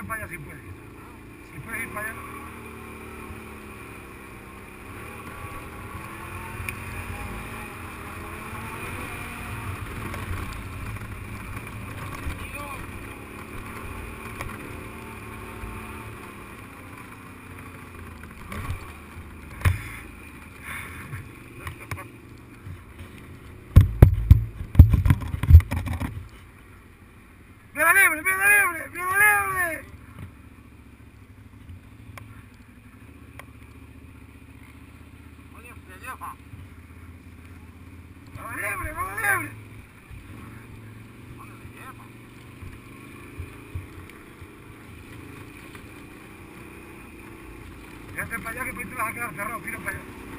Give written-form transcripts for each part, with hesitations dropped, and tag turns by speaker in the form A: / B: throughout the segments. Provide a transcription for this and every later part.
A: para allá si puedes. Si puedes ir para allá. ¡Mira la liebre! ¡Mira la liebre! ¡Mira la liebre!
B: Oye, se lleva.
A: ¡Mira la liebre! ¡Mira la liebre!
B: ¿Dónde se lleva?
A: Fíjate para allá que pues te vas a quedar cerrado. Mira para allá.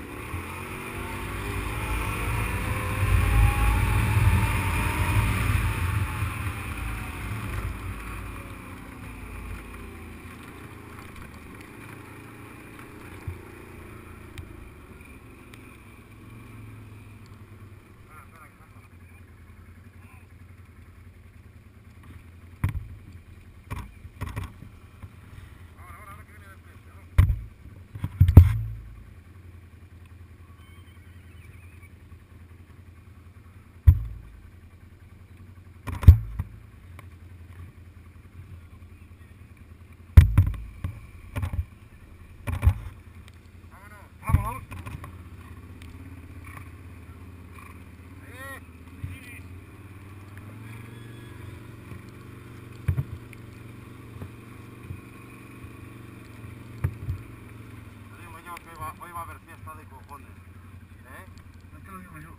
A: Vámonos.
B: Digo yo que hoy va a haber fiesta de cojones. ¿Eh?
A: No te lo digo yo.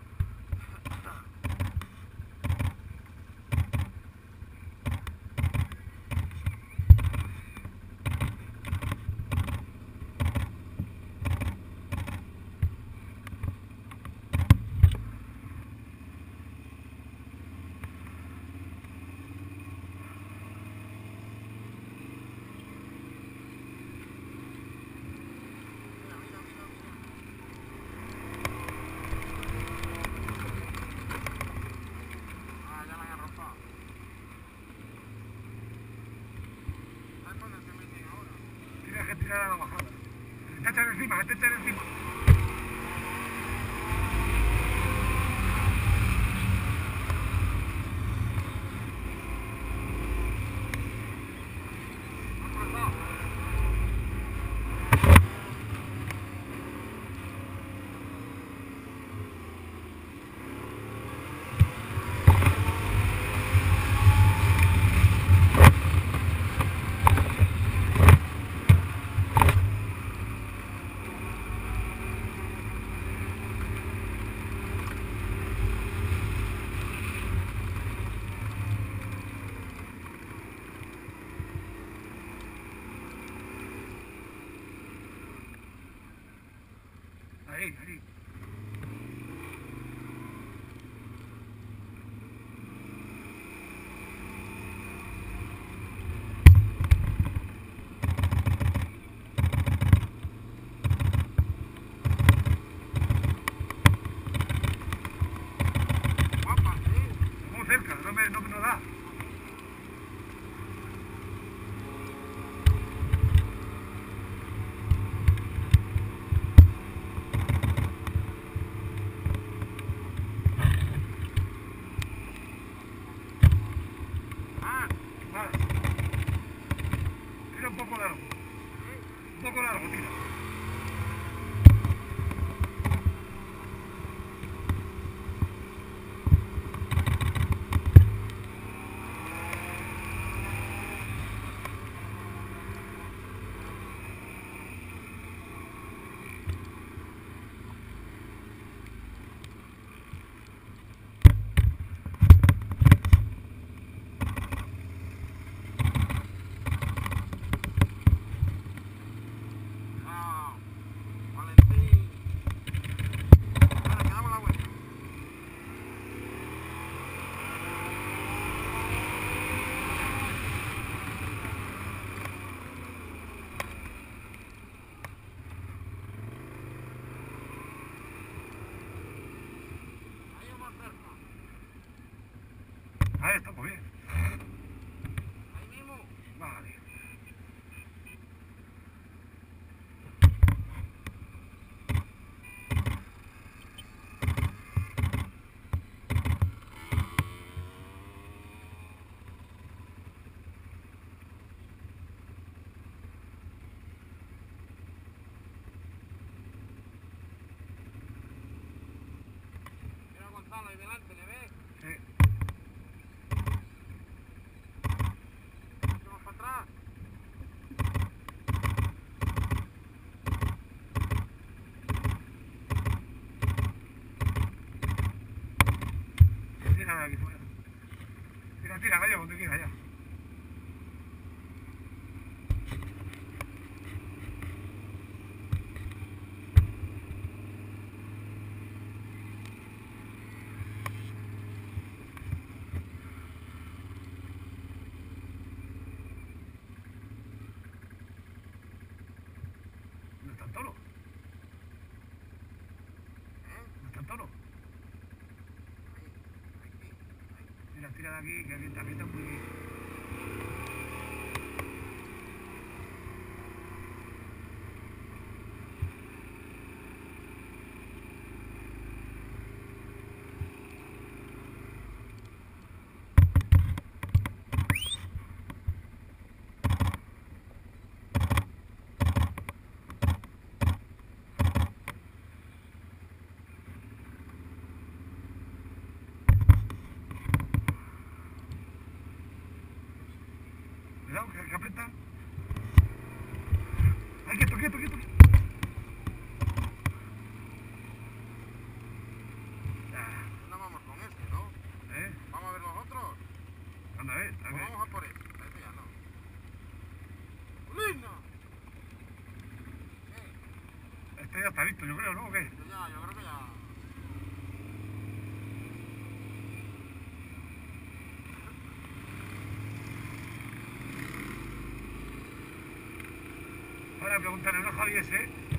B: Ah, ya me han arropado. ¿Sabes dónde se meten ahora?
A: Tienes que tirar a la bajada. Se te echan encima, se te echan encima.
B: ¿Han pasado?
A: Ahí, ahí.
B: Guapa, sí.
A: Muy cerca, no me da.
B: Ah,
A: Vale. Tira un poco largo. Un poco largo, tira.
B: ah. ahí delante, ¿le ves?
A: Sí.
B: Vamos para atrás.
A: Tira de aquí fuera. Tira, tira, gallo, donde quieras ya. ¿Dónde está el toro? ¿Dónde está el toro? Tira, tira de aquí, que aquí está muy... Cuidado, que aprieta. ¡Ay, quieto, quieto, quieto!
B: No vamos con este, ¿no?
A: ¿Eh?
B: Vamos a ver los otros.
A: Anda, a ver.
B: Vamos a por este. Este ya no. ¡Lindo!
A: Este ya está listo, yo creo, ¿no? ¿O qué?
B: Este ya, yo creo que ya.
A: Ahora preguntarle a Javier ese.